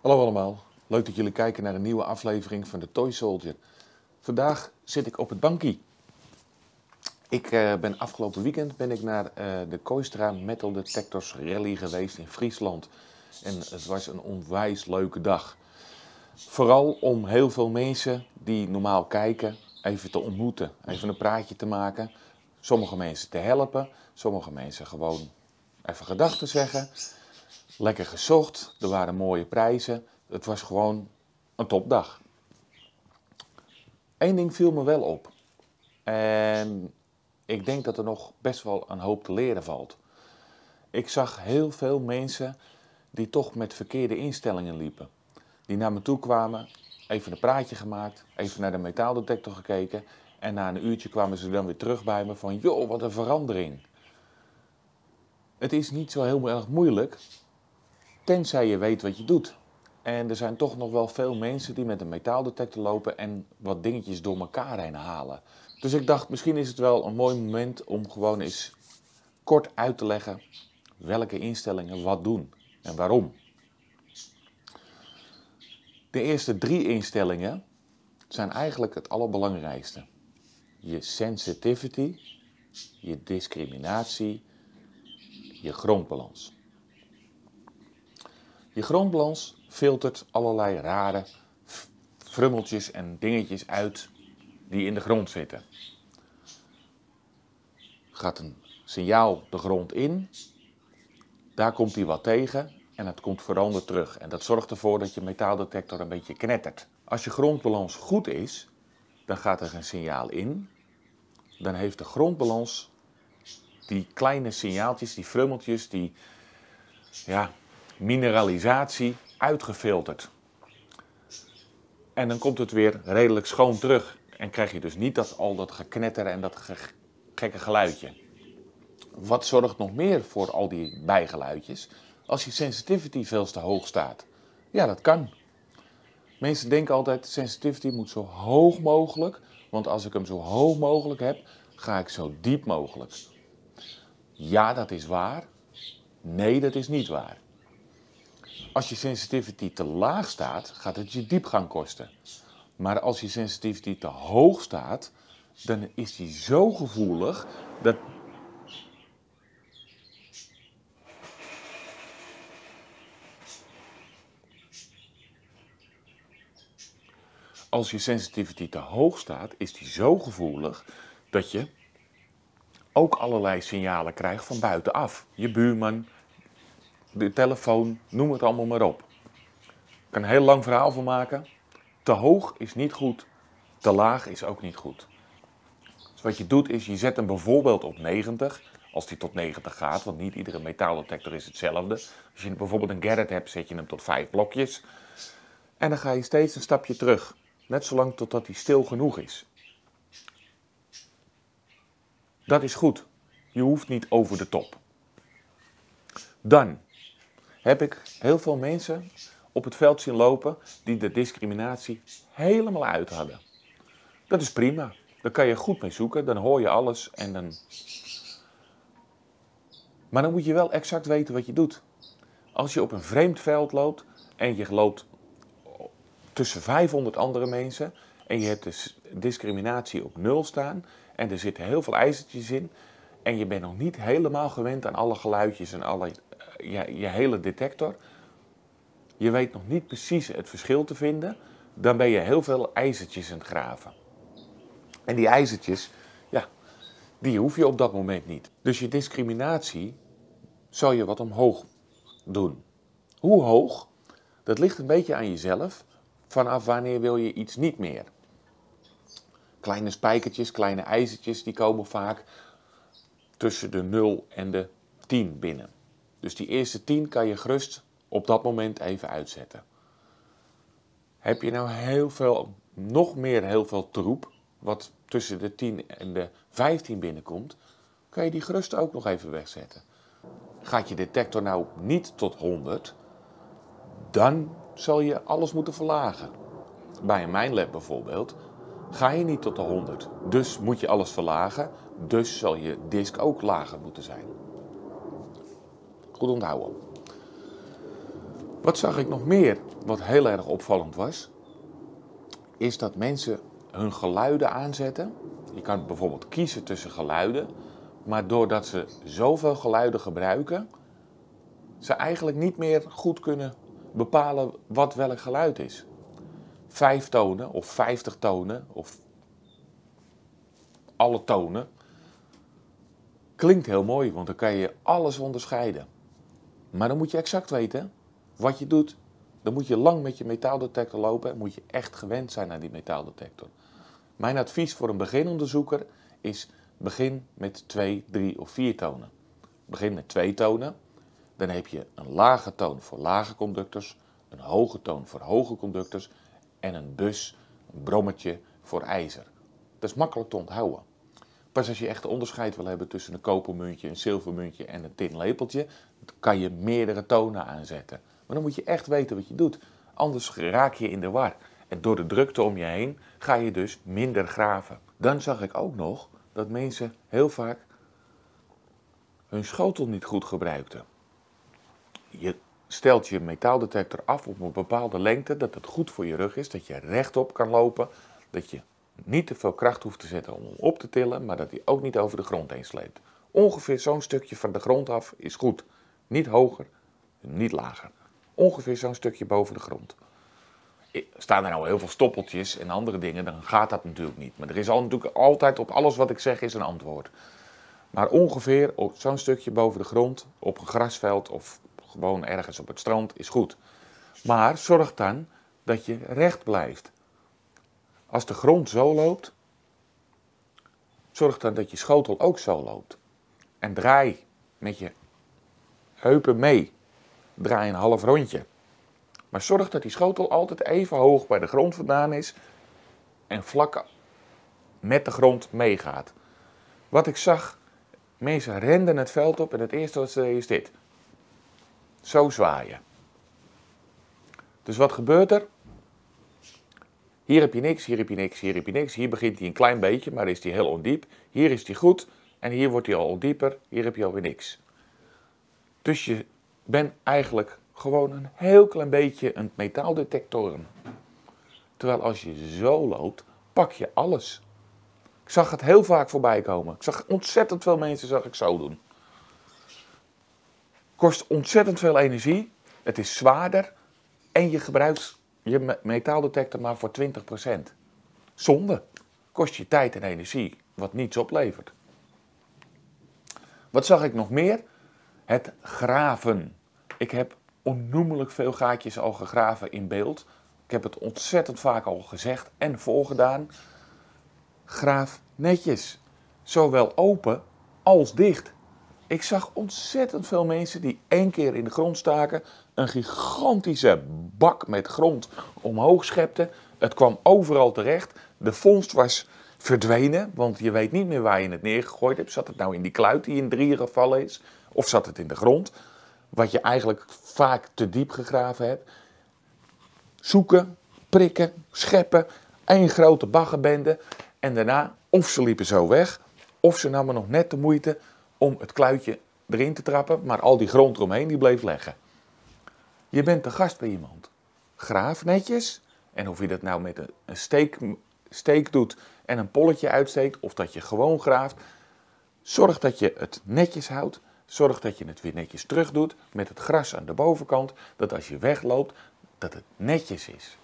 Hallo allemaal, leuk dat jullie kijken naar een nieuwe aflevering van de Toy Soldier. Vandaag zit ik op het bankje. Afgelopen weekend ben ik naar de Kooistra Metal Detectors Rally geweest in Friesland. En het was een onwijs leuke dag. Vooral om heel veel mensen die normaal kijken even te ontmoeten, even een praatje te maken. Sommige mensen te helpen, sommige mensen gewoon even gedachten zeggen. Lekker gezocht, er waren mooie prijzen. Het was gewoon een topdag. Eén ding viel me wel op. En ik denk dat er nog best wel een hoop te leren valt. Ik zag heel veel mensen die toch met verkeerde instellingen liepen. Die naar me toe kwamen, even een praatje gemaakt, even naar de metaaldetector gekeken. En na een uurtje kwamen ze dan weer terug bij me van, joh, wat een verandering. Het is niet zo heel erg moeilijk, tenzij je weet wat je doet. En er zijn toch nog wel veel mensen die met een metaaldetector lopen en wat dingetjes door elkaar heen halen. Dus ik dacht, misschien is het wel een mooi moment om gewoon eens kort uit te leggen welke instellingen wat doen en waarom. De eerste 3 instellingen zijn eigenlijk het allerbelangrijkste. Je sensitivity, je discriminatie, je grondbalans. Je grondbalans filtert allerlei rare frummeltjes en dingetjes uit die in de grond zitten. Gaat een signaal de grond in, daar komt hij wat tegen en het komt veranderd terug. En dat zorgt ervoor dat je metaaldetector een beetje knettert. Als je grondbalans goed is, dan gaat er een signaal in. Dan heeft de grondbalans die kleine signaaltjes, die frummeltjes, die mineralisatie uitgefilterd. En dan komt het weer redelijk schoon terug. En krijg je dus niet al dat geknetter en dat gekke geluidje. Wat zorgt nog meer voor al die bijgeluidjes? Als je sensitivity veel te hoog staat. Ja, dat kan. Mensen denken altijd, sensitivity moet zo hoog mogelijk. Want als ik hem zo hoog mogelijk heb, ga ik zo diep mogelijk. Ja, dat is waar. Nee, dat is niet waar. Als je sensitivity te laag staat, gaat het je diepgang kosten. Maar als je sensitivity te hoog staat, dan is die zo gevoelig dat... Als je sensitivity te hoog staat, is die zo gevoelig dat je ook allerlei signalen krijgt van buitenaf. Je buurman, de telefoon, noem het allemaal maar op. Ik kan een heel lang verhaal van maken. Te hoog is niet goed, te laag is ook niet goed. Dus wat je doet is, je zet hem bijvoorbeeld op 90, als die tot 90 gaat, want niet iedere metaaldetector is hetzelfde. Als je bijvoorbeeld een Garrett hebt, zet je hem tot 5 blokjes. En dan ga je steeds een stapje terug. Net zolang totdat hij stil genoeg is. Dat is goed. Je hoeft niet over de top. Dan heb ik heel veel mensen op het veld zien lopen die de discriminatie helemaal uit hadden. Dat is prima. Daar kan je goed mee zoeken. Dan hoor je alles en dan... Maar dan moet je wel exact weten wat je doet. Als je op een vreemd veld loopt en je loopt tussen 500 andere mensen en je hebt de discriminatie op 0 staan en er zitten heel veel ijzertjes in en je bent nog niet helemaal gewend aan alle geluidjes en je hele detector, je weet nog niet precies het verschil te vinden, dan ben je heel veel ijzertjes aan het graven. En die ijzertjes, die hoef je op dat moment niet. Dus je discriminatie zou je wat omhoog doen. Hoe hoog? Dat ligt een beetje aan jezelf. Vanaf wanneer wil je iets niet meer? Kleine spijkertjes, kleine ijzertjes, die komen vaak tussen de 0 en de 10 binnen. Dus die eerste 10 kan je gerust op dat moment even uitzetten. Heb je nou heel veel troep, wat tussen de 10 en de 15 binnenkomt, kan je die gerust ook nog even wegzetten. Gaat je detector nou niet tot 100, dan zal je alles moeten verlagen. Bij een Minelab bijvoorbeeld ga je niet tot de 100. Dus moet je alles verlagen. Dus zal je disk ook lager moeten zijn. Goed onthouden. Wat zag ik nog meer, wat heel erg opvallend was, is dat mensen hun geluiden aanzetten. Je kan bijvoorbeeld kiezen tussen geluiden, maar doordat ze zoveel geluiden gebruiken, ze eigenlijk niet meer goed kunnen bepalen wat welk geluid is. 5 tonen of 50 tonen of alle tonen klinkt heel mooi, want dan kan je alles onderscheiden. Maar dan moet je exact weten wat je doet. Dan moet je lang met je metaaldetector lopen en moet je echt gewend zijn aan die metaaldetector. Mijn advies voor een beginonderzoeker is: begin met 2, 3 of 4 tonen. Begin met 2 tonen. Dan heb je een lage toon voor lage conductors, een hoge toon voor hoge conductors en een bus, een brommetje voor ijzer. Dat is makkelijk te onthouden. Pas als je echt onderscheid wil hebben tussen een kopermuntje, een zilvermuntje en een tin lepeltje, kan je meerdere tonen aanzetten. Maar dan moet je echt weten wat je doet. Anders raak je in de war. En door de drukte om je heen ga je dus minder graven. Dan zag ik ook nog dat mensen heel vaak hun schotel niet goed gebruikten. Je stelt je metaaldetector af op een bepaalde lengte, dat het goed voor je rug is, dat je rechtop kan lopen, dat je niet te veel kracht hoeft te zetten om hem op te tillen, maar dat hij ook niet over de grond heen sleept. Ongeveer zo'n stukje van de grond af is goed. Niet hoger, niet lager. Ongeveer zo'n stukje boven de grond. Staan er nou heel veel stoppeltjes en andere dingen, dan gaat dat natuurlijk niet. Maar er is natuurlijk altijd op alles wat ik zeg is een antwoord. Maar ongeveer op zo'n stukje boven de grond, op een grasveld of gewoon ergens op het strand, is goed. Maar zorg dan dat je recht blijft. Als de grond zo loopt, zorg dan dat je schotel ook zo loopt. En draai met je heupen mee. Draai een half rondje. Maar zorg dat die schotel altijd even hoog bij de grond vandaan is en vlak met de grond meegaat. Wat ik zag, mensen renden het veld op en het eerste wat ze deden is dit. Zo zwaaien. Dus wat gebeurt er? Hier heb je niks, hier heb je niks, hier heb je niks. Hier begint hij een klein beetje, maar is hij heel ondiep. Hier is hij goed en hier wordt hij al ondieper. Hier heb je alweer niks. Dus je bent eigenlijk gewoon een heel klein beetje een metaaldetector. Terwijl als je zo loopt, pak je alles. Ik zag het heel vaak voorbij komen. Ik zag ontzettend veel mensen zo doen. Kost ontzettend veel energie. Het is zwaarder. En je gebruikt je metaaldetector maar voor 20%. Zonde. Kost je tijd en energie, wat niets oplevert. Wat zag ik nog meer? Het graven. Ik heb onnoemelijk veel gaatjes al gegraven in beeld. Ik heb het ontzettend vaak al gezegd en voorgedaan. Graaf netjes. Zowel open als dicht. Ik zag ontzettend veel mensen die 1 keer in de grond staken, een gigantische bak met grond omhoog schepten. Het kwam overal terecht. De vondst was verdwenen, want je weet niet meer waar je het neergegooid hebt. Zat het nou in die kluit die in 3 gevallen is? Of zat het in de grond? Wat je eigenlijk vaak te diep gegraven hebt. Zoeken, prikken, scheppen, 1 grote baggerbende. En daarna, of ze liepen zo weg, of ze namen nog net de moeite om het kluitje erin te trappen, maar al die grond eromheen die bleef leggen. Je bent te gast bij iemand. Graaf netjes. En of je dat nou met een steek doet en een polletje uitsteekt, of dat je gewoon graaft. Zorg dat je het netjes houdt. Zorg dat je het weer netjes terug doet met het gras aan de bovenkant. Dat als je wegloopt, dat het netjes is.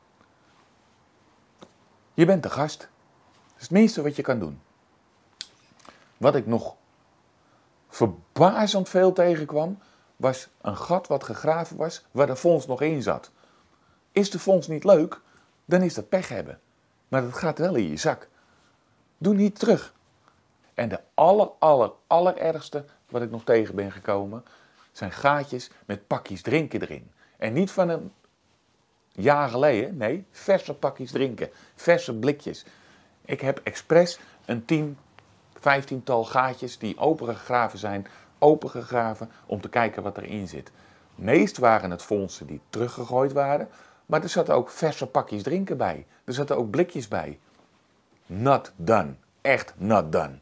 Je bent de gast. Dat is het minste wat je kan doen. Wat ik nog verbazend veel tegenkwam, was een gat wat gegraven was, waar de vondst nog in zat. Is de vondst niet leuk, dan is dat pech hebben. Maar dat gaat wel in je zak. Doe niet terug. En de allerergste wat ik nog tegen ben gekomen, zijn gaatjes met pakjes drinken erin. En niet van een jaar geleden, nee, verse pakjes drinken. Verse blikjes. Ik heb expres een 15-tal gaatjes die opengegraven zijn, opengegraven om te kijken wat erin zit. Meest waren het vondsten die teruggegooid waren, maar er zaten ook verse pakjes drinken bij. Er zaten ook blikjes bij. Not done. Echt not done.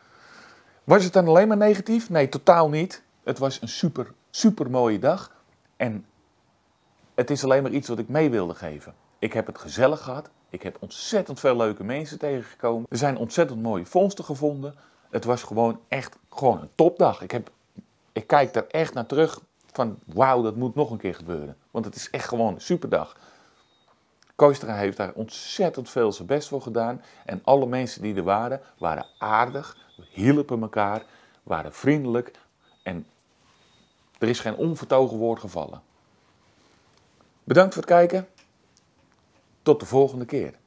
Was het dan alleen maar negatief? Nee, totaal niet. Het was een super mooie dag. En het is alleen maar iets wat ik mee wilde geven. Ik heb het gezellig gehad. Ik heb ontzettend veel leuke mensen tegengekomen. Er zijn ontzettend mooie vondsten gevonden. Het was gewoon echt een topdag. Ik kijk er echt naar terug van wauw, dat moet nog een keer gebeuren. Want het is echt gewoon een superdag. Kooistra heeft daar ontzettend veel zijn best voor gedaan. En alle mensen die er waren aardig, hielpen elkaar, waren vriendelijk. En er is geen onvertogen woord gevallen. Bedankt voor het kijken. Tot de volgende keer.